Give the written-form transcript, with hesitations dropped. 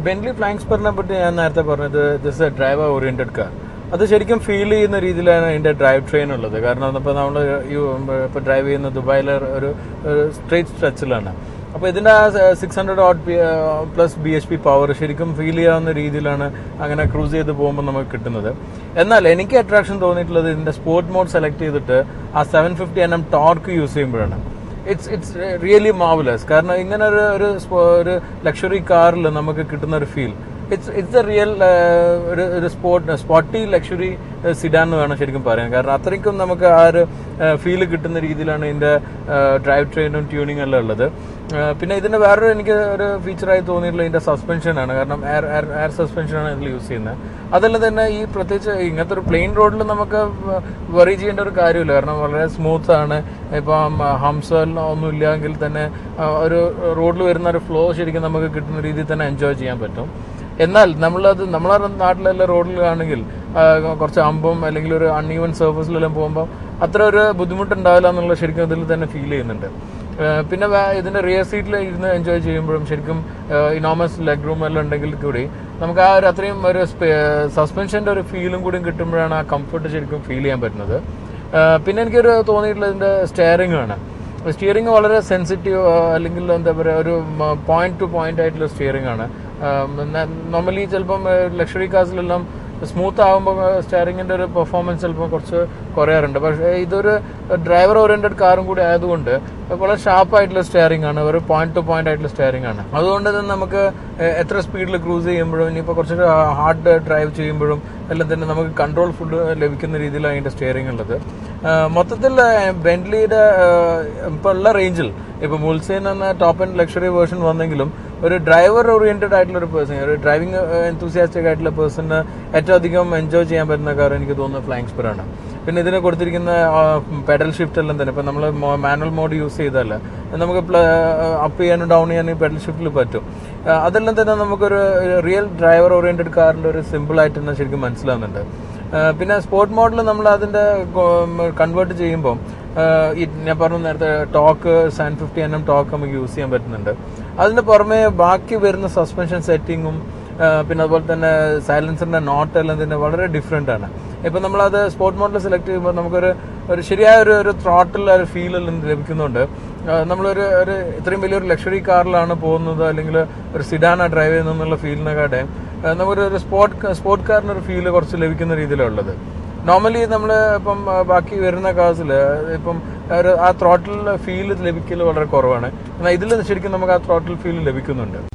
Bentley Spur പറ്റി ഞാൻ നേരത്തെ പറഞ്ഞത് this a driver oriented car. അത് ശരിക്കും ഫീൽ ചെയ്യുന്ന രീതിയിലാണ് ഇതിന്റെ ഡ്രൈവ് ട്രെയിൻ ഉള്ളത്. കാരണം ഇപ്പോൾ നമ്മൾ ഇപ്പോൾ ഡ്രൈവ് ചെയ്യുന്ന ദുബായിലെ ഒരു സ്ട്രേറ്റ് സ്ട്രെച്ചിലാണ്. അപ്പോൾ ഇതിന്റെ 600+ bhp പവർ ശരിക്കും ഫീൽ ചെയ്യാവുന്ന രീതിയിലാണ് അങ്ങനെ ക്രൂസ് ചെയ്ത് പോകുമ്പോൾ നമുക്ക് കിട്ടുന്നത്. എന്നാൽ എനിക്ക് അട്രാക്ഷൻ തോന്നിയിട്ടുള്ളത് ഇതിന്റെ സ്പോർട്ട് മോഡ് സെലക്ട് ചെയ്തിട്ട് ആ 750 ടോർക്ക് യൂസ് ചെയ്യുമ്പോഴാണ്. It's really marvelous. കാരണം ഇങ്ങനെ ഒരു ലക്ഷറി കാറിൽ നമുക്ക് കിട്ടുന്ന ഒരു ഫീൽ ഇറ്റ്സ് എ റിയൽ ഒരു സ്പോർട്ടി ലക്ഷറി സിഡാൻ എന്ന് വേണം ശരിക്കും പറയാൻ. കാരണം അത്രയ്ക്കും നമുക്ക് ആ ഒരു ഫീല് കിട്ടുന്ന രീതിയിലാണ് ഇതിന്റെ ഡ്രൈവ് ട്രെയിനും ട്യൂണിങ് എല്ലാം ഉള്ളത്. പിന്നെ ഇതിന്റെ വേറൊരു എനിക്ക് ഒരു ഫീച്ചറായി തോന്നിയിട്ടുള്ള ഇതിന്റെ സസ്പെൻഷനാണ്. കാരണം എയർ സസ്പെൻഷനാണ് ഇതിൽ യൂസ് ചെയ്യുന്നത്. അതെല്ലാം തന്നെ ഈ പ്രത്യേകിച്ച് ഇങ്ങനത്തെ ഒരു പ്ലെയിൻ റോഡിൽ നമുക്ക് വറി ചെയ്യേണ്ട ഒരു കാര്യമില്ല. കാരണം വളരെ സ്മൂത്ത് ആണ്. ഇപ്പം ഹംസ് ഒന്നും ഇല്ലെങ്കിൽ തന്നെ ഒരു റോഡിൽ വരുന്ന ഒരു ഫ്ലോ ശരിക്കും നമുക്ക് കിട്ടുന്ന രീതിയിൽ തന്നെ എൻജോയ് ചെയ്യാൻ പറ്റും. എന്നാൽ നമ്മളെ നാട്ടിലെല്ലാം റോഡിലാണെങ്കിൽ കുറച്ച് അമ്പും അല്ലെങ്കിൽ ഒരു അൺഈവൻ സർഫസിലെല്ലാം പോകുമ്പോൾ അത്ര ഒരു ബുദ്ധിമുട്ടുണ്ടാവില്ല എന്നുള്ള ശരിക്കും ഇതിൽ തന്നെ ഫീൽ ചെയ്യുന്നുണ്ട്. പിന്നെ ഇതിന്റെ റിയർ സീറ്റിൽ ഇരുന്ന് എൻജോയ് ചെയ്യുമ്പോഴും ശരിക്കും ഇനോമസ് ലെഗ് റൂം എല്ലാം ഉണ്ടെങ്കിൽ കൂടി നമുക്ക് ആ ഒരു അത്രയും ഒരു സസ്പെൻഷന്റെ ഒരു ഫീലും കൂടി കിട്ടുമ്പോഴാണ് ആ കംഫർട്ട് ശരിക്കും ഫീൽ ചെയ്യാൻ പറ്റുന്നത്. പിന്നെ എനിക്കൊരു തോന്നിയിട്ടുള്ള ഇതിന്റെ സ്റ്റിയറിംഗ് ആണ്. സ്റ്റിയറിംഗ് വളരെ സെൻസിറ്റീവ് അല്ലെങ്കിൽ എന്താ പറയുക ഒരു പോയിന്റ് ടു പോയിന്റ് ആയിട്ടുള്ള സ്റ്റിയറിംഗ് ആണ്. നോർമലി ചിലപ്പം ലക്ഷറി കാർസിലെല്ലാം സ്മൂത്ത് ആകുമ്പോൾ സ്റ്റിയറിംഗിന്റെ ഒരു പെർഫോമൻസ് ചിലപ്പോൾ കുറച്ച് കുറയാറുണ്ട്. പക്ഷേ ഇതൊരു ഡ്രൈവർ ഓറിയന്റഡ് കാറും കൂടി ആയതുകൊണ്ട് വളരെ ഷാർപ്പായിട്ടുള്ള സ്റ്റിയറിംഗ് ആണ്, ഒരു പോയിന്റ് ടു പോയിന്റ് ആയിട്ടുള്ള സ്റ്റിയറിംഗ് ആണ്. അതുകൊണ്ട് തന്നെ നമുക്ക് എത്ര സ്പീഡിൽ ക്രൂസ് ചെയ്യുമ്പോഴും ഇനിയിപ്പോൾ കുറച്ചൊരു ഹാർഡ് ഡ്രൈവ് ചെയ്യുമ്പോഴും എല്ലാം തന്നെ നമുക്ക് കൺട്രോൾ ഫുൾ ലഭിക്കുന്ന രീതിയിലാണ് അതിന്റെ സ്റ്റിയറിംഗ് ഉള്ളത്. മൊത്തത്തിൽ ബെന്റ്ലിയുടെ ഇപ്പോൾ ഉള്ള റേഞ്ചിൽ ഇപ്പോൾ മുൾസൈൻ എന്ന ടോപ്പ് ആൻഡ് ലക്ഷറി വേർഷൻ വന്നെങ്കിലും ഒരു ഡ്രൈവർ ഓറിയന്റഡ് ആയിട്ടുള്ള ഒരു പേഴ്സൺ, ഒരു ഡ്രൈവിംഗ് എൻതൂസിയാസ്റ്റിക് ആയിട്ടുള്ള പേഴ്സണിന് ഏറ്റവും അധികം എൻജോയ് ചെയ്യാൻ പറ്റുന്ന കാർ എനിക്ക് തോന്നുന്നത് ഫ്ലൈയിങ് സ്പർ ആണ്. പിന്നെ ഇതിന് കൊടുത്തിരിക്കുന്ന പെഡൽ ഷിഫ്റ്റ് എല്ലാം തന്നെ ഇപ്പം നമ്മൾ മാനുവൽ മോഡ് യൂസ് ചെയ്താൽ നമുക്ക് അപ്പ് ചെയ്യാനും ഡൗൺ ചെയ്യാനും പെഡൽ ഷിഫ്റ്റിൽ പറ്റും. അതെല്ലാം തന്നെ നമുക്കൊരു റിയൽ ഡ്രൈവർ ഓറിയന്റഡ് കാറിന്റെ ഒരു സിമ്പിൾ ആയിട്ട് തന്നെ ശരിക്കും മനസ്സിലാവുന്നുണ്ട്. പിന്നെ സ്പോർട്ട് മോഡിൽ നമ്മൾ അതിന്റെ കൺവേർട്ട് ചെയ്യുമ്പോൾ ഞാൻ പറഞ്ഞു നേരത്തെ ടോക്ക് 750 ടോക്ക് നമുക്ക് യൂസ് ചെയ്യാൻ പറ്റുന്നുണ്ട്. അതിന് പുറമെ ബാക്കി വരുന്ന സസ്പെൻഷൻ സെറ്റിങ്ങും പിന്നെ അതുപോലെ തന്നെ സൈലൻസറിന്റെ നോട്ട് എല്ലാം തന്നെ വളരെ ഡിഫറെന്റ് ആണ്. ഇപ്പൊ നമ്മളത് സ്പോർട്ട് മോഡിൽ സെലക്ട് ചെയ്യുമ്പോൾ നമുക്കൊരു ശരിയായ ഒരു ത്രോട്ടിൽ ഒരു ഫീൽ ലഭിക്കുന്നുണ്ട്. നമ്മളൊരു ഇത്രയും വലിയൊരു ലക്ഷറി കാറിലാണ് പോകുന്നത് അല്ലെങ്കിൽ ഒരു സിഡാന ഡ്രൈവ് ചെയ്യുന്നുള്ള ഫീലിനെക്കാട്ടെ നമുക്കൊരു സ്പോർട്ട് കാറിനൊരു ഫീല് കുറച്ച് ലഭിക്കുന്ന രീതിയിലുള്ളത്. നോർമലി നമ്മൾ ഇപ്പം ബാക്കി വരുന്ന കാർസിൽ ഇപ്പം ആ ത്രോട്ടിൽ ഫീൽ ലഭിക്കൽ വളരെ കുറവാണ്. എന്നാൽ ഇതിൽ ശരിക്കും നമുക്ക് ആ ത്രോട്ടിൽ ഫീൽ ലഭിക്കുന്നുണ്ട്.